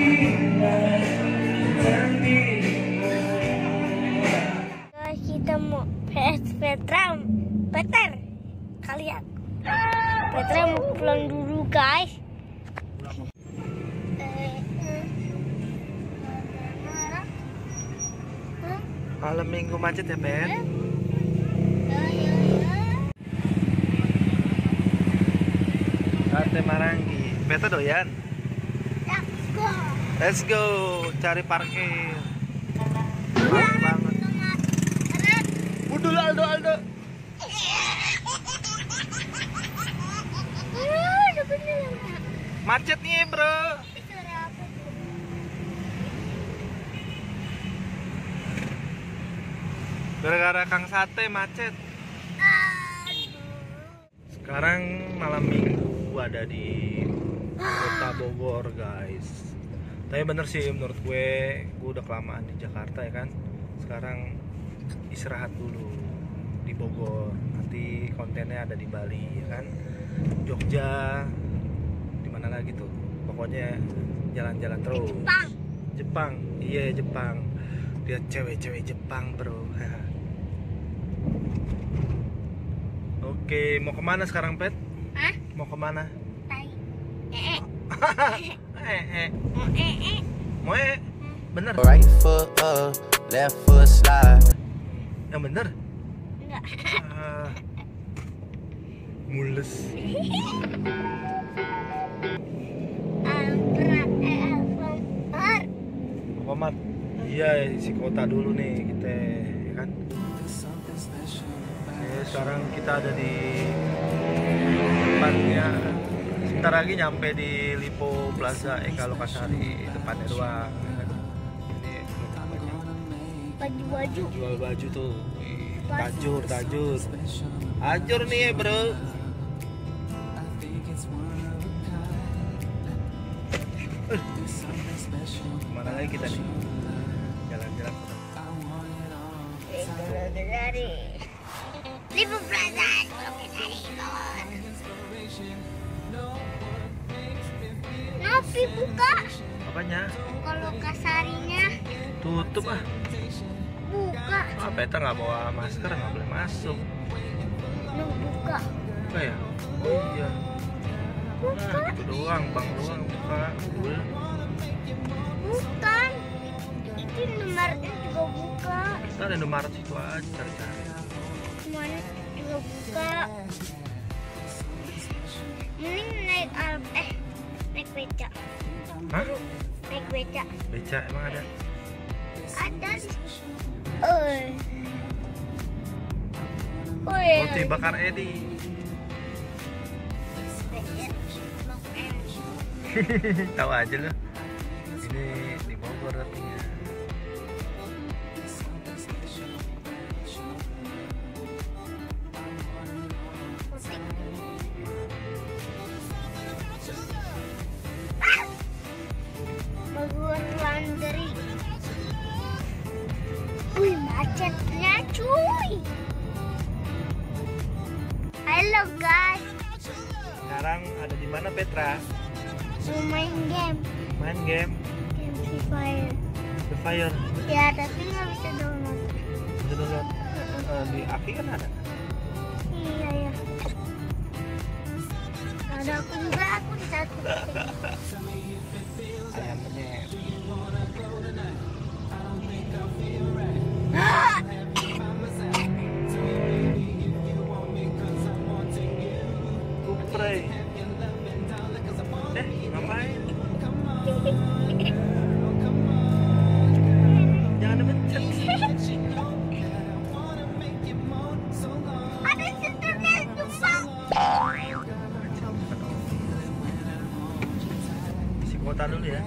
Guys, kita mau Peter kalian. Petra mau pulang dulu guys. Malam minggu macet ya, Pet? Sate Marangi. Peta doyan? Let's go. Cari parkir. Parkir banget. Budul Aldo. Macet nih, bro. Gara-gara Kang Sate macet. Sekarang malam minggu ada di kota Bogor, guys. Tapi bener sih menurut gue udah kelamaan di Jakarta ya kan. Sekarang istirahat dulu di Bogor. Nanti kontennya ada di Bali ya kan. Jogja, di mana lagi tuh? Pokoknya jalan-jalan terus. Jepang. Iya, Jepang. Lihat cewek-cewek Jepang, bro. Oke, mau kemana sekarang, Pet? Hah? Mau kemana? Mau bener? Right foot up, left foot slide. Yang bener? Enggak. Mules. Alfamart. Iya, isi kota dulu nih kita, ya kan? Sekarang kita ada di tempatnya. Sebentar lagi nyampe di Lipo Plaza Eka Lokasari, depannya doang. Ini Baju-baju. jual baju tuh. Tajur. Ajur nih, bro. Kemana lagi kita nih? Jalan-jalan. Dari Lipo Plaza Nopi buka. Apanya? Kalau kasarinya Tutup ah. buka. Peta nggak bawa masker, nggak boleh masuk. Lu buka. Buka ya? Oh iya. Nah, gitu doang, bang doang buka. Udah. Bukan. Itu Indomaretnya juga buka. Ntar Indomaret situ aja cari-cari. Semuanya juga buka. Mending naik naik beca. Hah? Naik beca. Beca emang ada? Ada. Roti bakar Edi. Tahu aja lo. Ini di Bogor rotinya. Bogor Laundry. Wih, macetnya cuy. Halo guys. Sekarang ada di mana, Petra? Mau main game. Main game Game Free Fire. The Fire. Ya, tapi nggak bisa download. Bisa download. Di Aki kan ada. Iya ya. Ada aku juga, aku di satu. Ayam penyet. Kupre. Ngapain? Jangan dipencet. Ada senternya Jepang. Isi kuota dulu ya.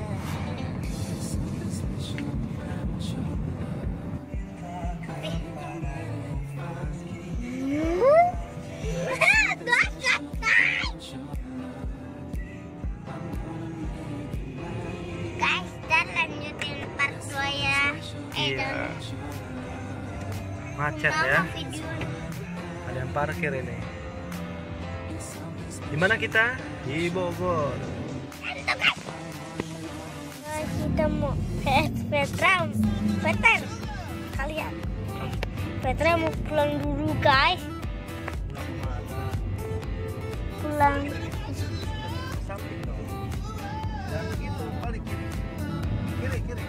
Guys, dan lanjutin part 2 ya. Iya. Macet ya. Video. Ada yang parkir ini. Di mana kita? Di Bogor. Guys, Kita mau Peter, kalian. Petra mau pulang dulu guys. Pulang. Samping dong. Jangan gitu, balik kiri. Kiri.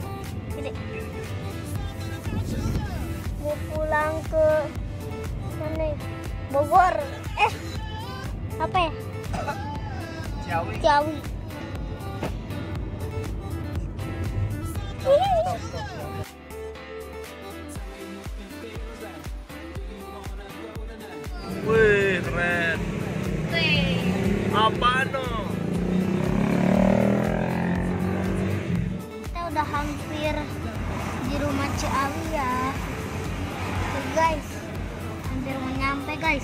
Mau pulang ke mana? Bogor. Apa ya? Ciawi. Wih, keren. Apa dong? Kita udah hampir di rumah Ciawi ya. Tuh guys, hampir mau nyampe guys.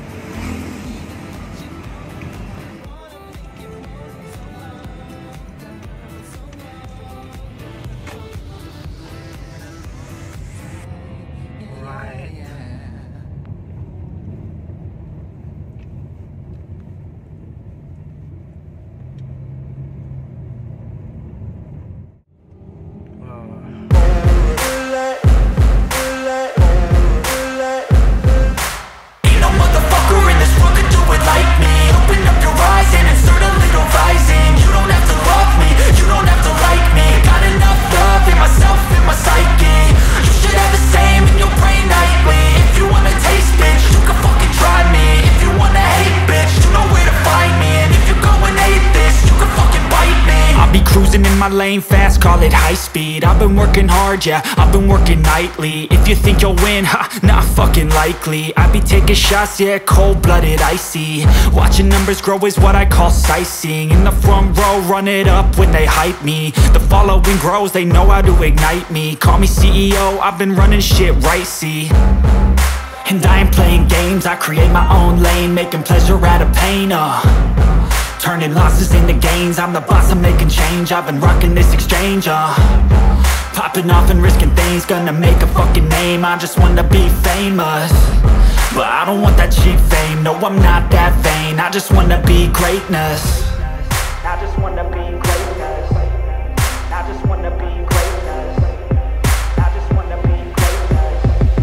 My lane fast, call it high speed. I've been working hard, yeah, I've been working nightly. If you think you'll win, ha, not fucking likely. I be taking shots, yeah, cold-blooded, icy. Watching numbers grow is what I call sightseeing. In the front row, run it up when they hype me. The following grows, they know how to ignite me. Call me CEO, I've been running shit right, see. And I ain't playing games, I create my own lane, making pleasure out of pain, turning losses into gains. I'm the boss, I'm making change. I've been rocking this exchange, popping off and risking things. Gonna make a fucking name. I just wanna be famous, but I don't want that cheap fame. No, I'm not that vain. I just wanna be greatness. I just wanna be greatness. I just wanna be greatness. I just wanna be greatness.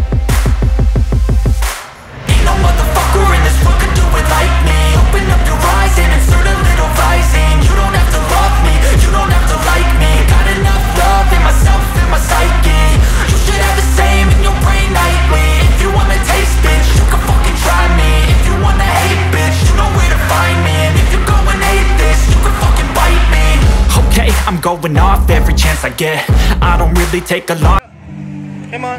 Ain't no motherfucker in this world could do it like me. Open up your eyes and insert a little rising. You don't have to love me, you don't have to like me. Got enough love in myself and my psyche. You should have the same in your brain nightly. If you wanna taste, bitch, you can fucking try me. If you wanna hate, bitch, you know where to find me. And if you go and hate this, you can fucking bite me. Okay, I'm going off every chance I get. I don't really take a lot. Come on.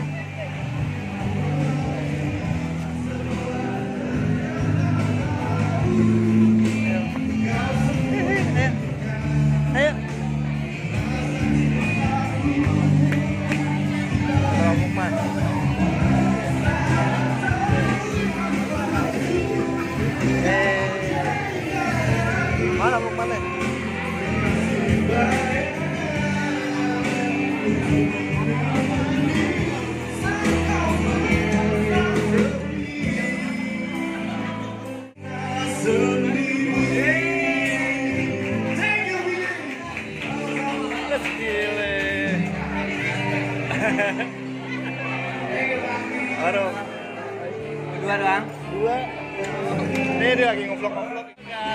Ayo. Mukman. Mana Mukman? Aduh. Dua doang? Dua. Ini dia lagi ngevlog.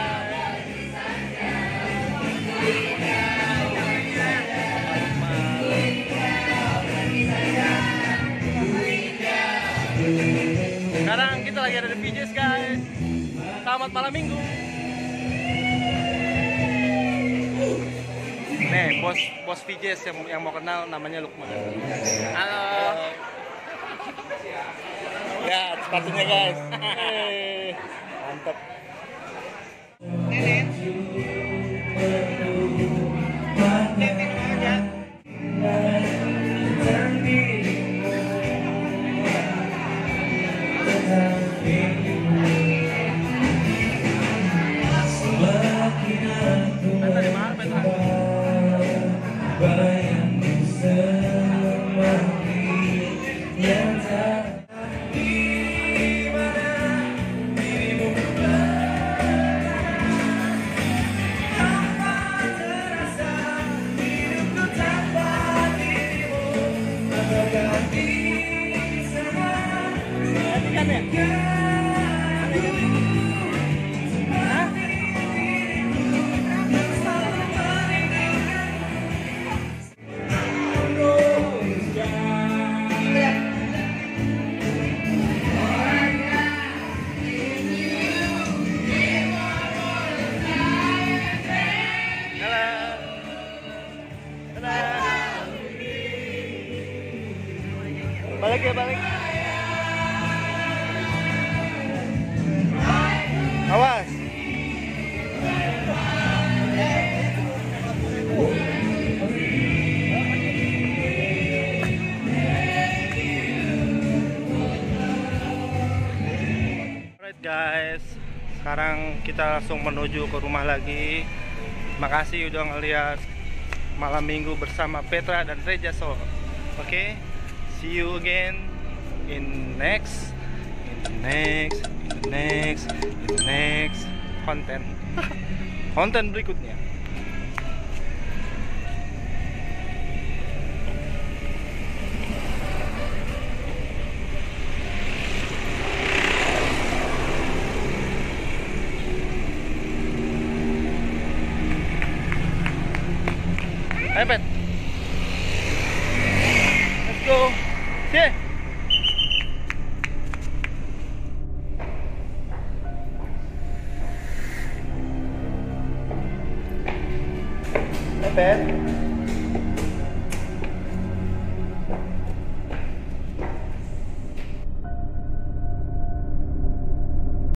Sekarang kita lagi ada di PJs guys. Selamat malam minggu. Nih bos PJs yang mau kenal namanya Lukman. Halo. Ya sepatunya guys. Mantap. Balik ya, balik. Awas. Alright guys, sekarang kita langsung menuju ke rumah lagi. Makasih udah ngeliat malam minggu bersama Petra dan Reja So. Oke, see you again in next konten berikutnya. Ayo Pet, let's go. See. Pet.